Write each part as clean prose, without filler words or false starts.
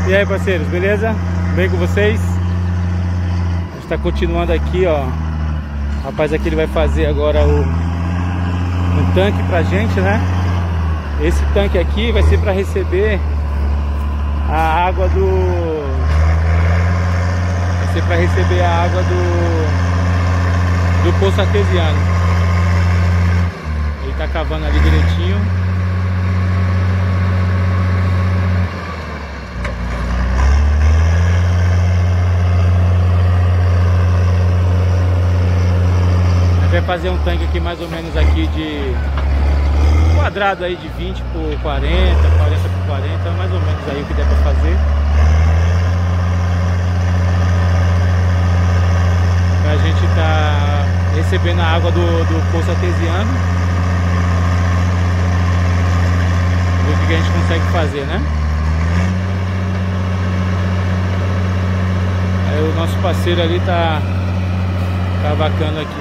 E aí, parceiros, beleza? Bem com vocês? A gente tá continuando aqui, ó. O rapaz aqui ele vai fazer agora um tanque pra gente, né? Esse tanque aqui vai ser para receber a água do... Vai ser para receber a água do poço artesiano. Ele tá cavando ali direitinho. Vai fazer um tanque aqui mais ou menos aqui de quadrado aí de 20 por 40, 40 por 40, mais ou menos aí o que der pra fazer. Pra gente tá recebendo a água do poço artesiano. Ver o que a gente consegue fazer, né? Aí o nosso parceiro ali tá cavacando aqui.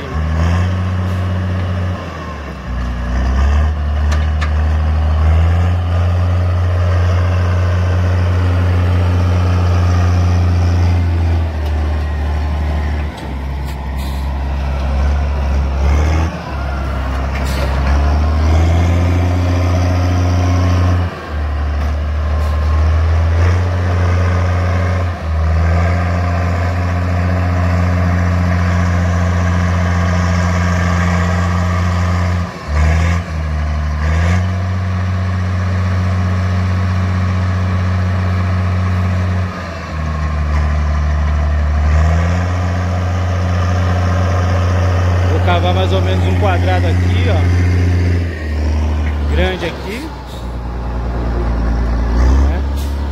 Cavar mais ou menos um quadrado aqui, ó, grande aqui, né?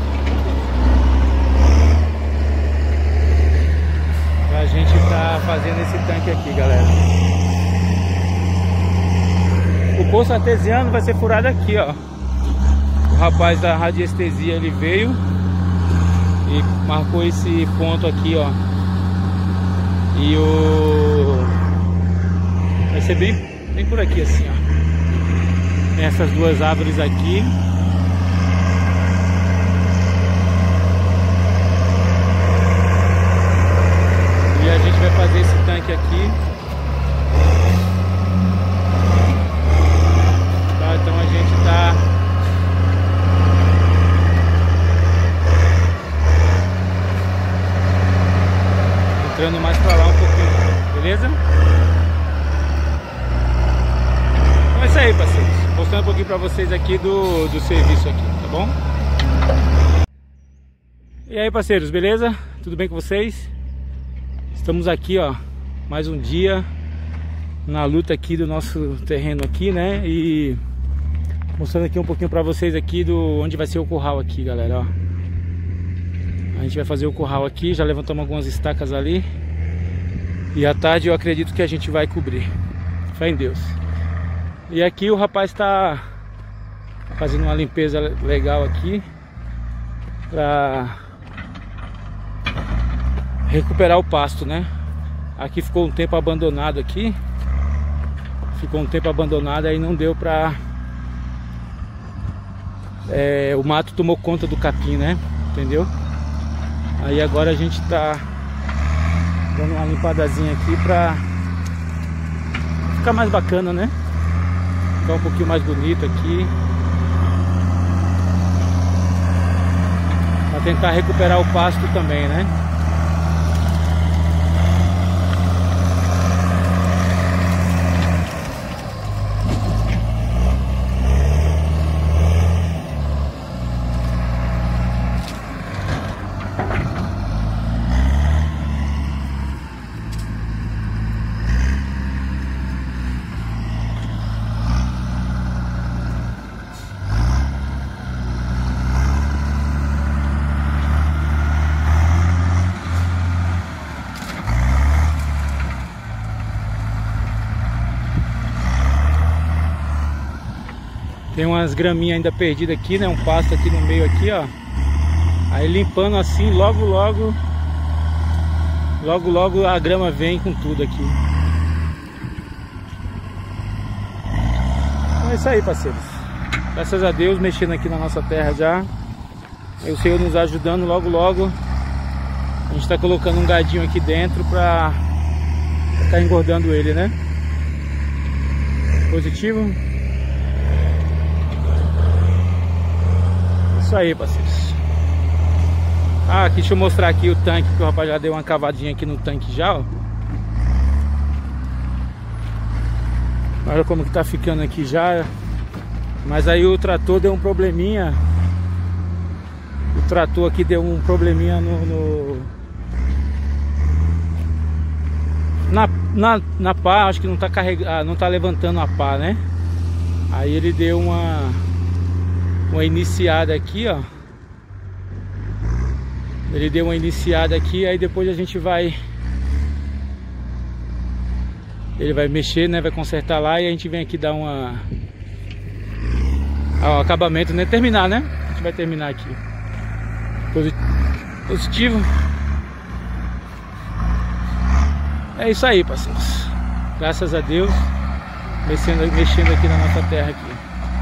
Pra gente tá fazendo esse tanque aqui, galera. O poço artesiano vai ser furado aqui, ó. O rapaz da radiestesia ele veio e marcou esse ponto aqui, ó. E vai ser bem por aqui assim, ó. Tem essas duas árvores aqui. E a gente vai fazer esse tanque aqui. Tá, então a gente tá entrando mais pra lá um pouquinho, beleza? É isso aí, parceiros, mostrando um pouquinho pra vocês aqui do serviço aqui, tá bom? E aí, parceiros, beleza? Tudo bem com vocês? Estamos aqui, ó, mais um dia na luta aqui do nosso terreno aqui, né? E mostrando aqui um pouquinho pra vocês aqui onde vai ser o curral aqui, galera, ó. A gente vai fazer o curral aqui, já levantamos algumas estacas ali. E à tarde eu acredito que a gente vai cobrir. Fé em Deus. E aqui o rapaz está fazendo uma limpeza legal aqui para recuperar o pasto, né? Aqui ficou um tempo abandonado aqui. Ficou um tempo abandonado, aí não deu para... o mato tomou conta do capim, né? Entendeu? Aí agora a gente tá dando uma limpadinha aqui para ficar mais bacana, né? Ficar um pouquinho mais bonito aqui, para tentar recuperar o pasto também, né? Tem umas graminhas ainda perdidas aqui, né? Um pasto aqui no meio aqui, ó. Aí limpando assim, logo a grama vem com tudo aqui. Então é isso aí, parceiros. Graças a Deus, mexendo aqui na nossa terra já. E o Senhor nos ajudando, logo logo a gente tá colocando um gadinho aqui dentro pra tá engordando ele, né? Positivo. Isso aí, parceiros. Ah, aqui, deixa eu mostrar aqui o tanque, que o rapaz já deu uma cavadinha aqui no tanque já, ó. Olha como que tá ficando aqui já. Mas aí o trator deu um probleminha. O trator aqui deu um probleminha na pá, acho que não tá carregando, não tá levantando a pá, né? Aí ele deu uma iniciada aqui, ó. Ele deu uma iniciada aqui, aí depois a gente vai... Ele vai mexer, né? Vai consertar lá e a gente vem aqui dar uma... o acabamento, né? Terminar, né? A gente vai terminar aqui. Positivo. É isso aí, parceiros. Graças a Deus. Mexendo aqui na nossa terra aqui.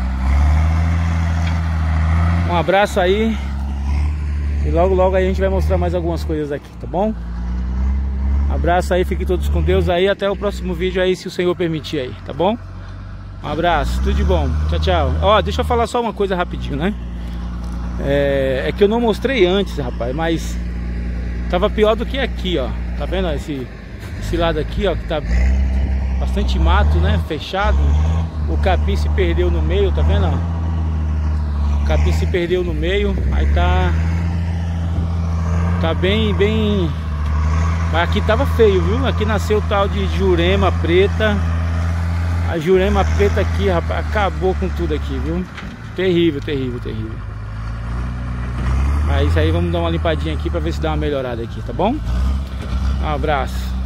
Um abraço aí. E logo logo aí a gente vai mostrar mais algumas coisas aqui, tá bom? Abraço aí, fiquem todos com Deus aí. Até o próximo vídeo aí, se o Senhor permitir aí, tá bom? Um abraço, tudo de bom. Tchau, tchau. Ó, deixa eu falar só uma coisa rapidinho, né? É que eu não mostrei antes, rapaz, mas tava pior do que aqui, ó. Tá vendo esse lado aqui, ó, que tá bastante mato, né? Fechado. O capim se perdeu no meio, tá vendo, ó? O capim se perdeu no meio. Aí tá bem... Mas aqui tava feio, viu? Aqui nasceu o tal de jurema preta. A jurema preta aqui, rapaz, acabou com tudo aqui, viu? Terrível, terrível, terrível. Mas isso aí, vamos dar uma limpadinha aqui pra ver se dá uma melhorada aqui, tá bom? Um abraço.